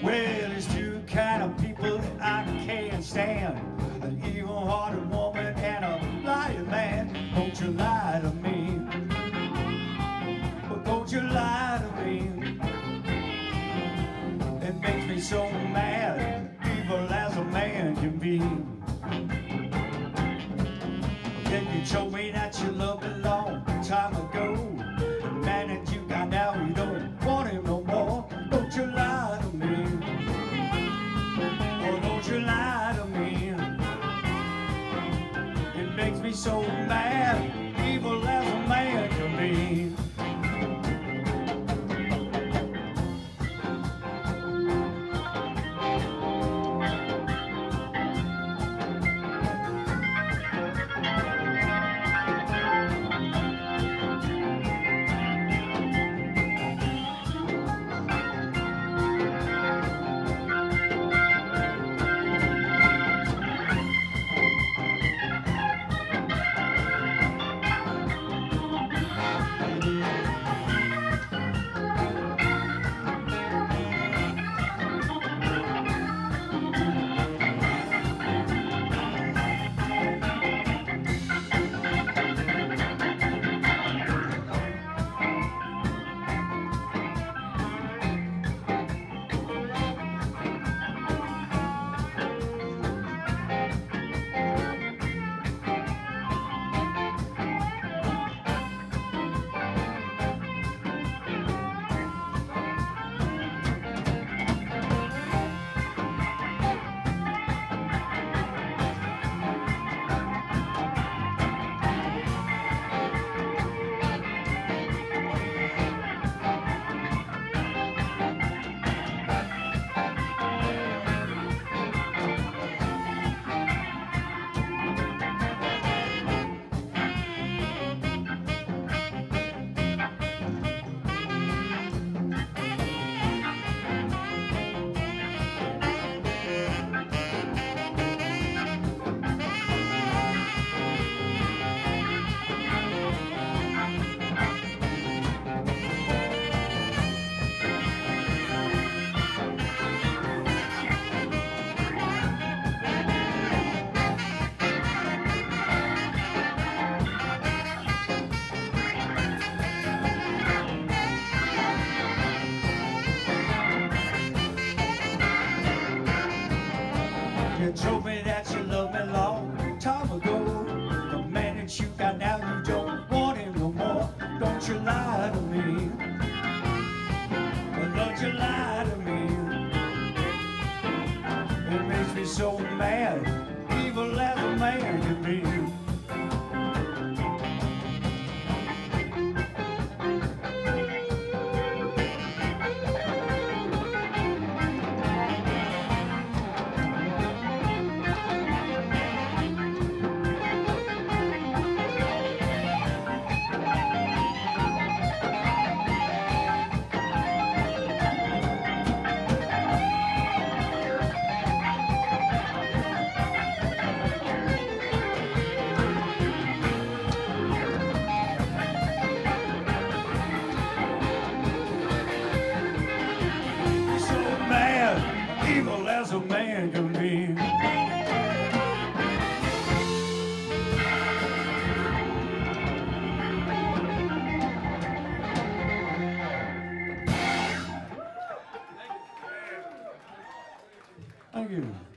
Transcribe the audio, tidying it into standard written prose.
Well, there's two kind of people that I can't stand: an evil-hearted woman and a lying man. Don't you lie to me. Well, don't you lie to me. It makes me so mad, evil as a man can be. Then you told me that you loved me long time ago. The man that you got now, you don't want him no more. Don't you lie to me. Oh, don't you lie to me. It makes me so mad, evil as a man can be. You told me that you loved me long time ago. The man that you got now, you don't want him no more. Don't you lie to me. Well, don't you lie to me. It makes me so mad, evil as a man can be. Evil as a man can be. Thank you.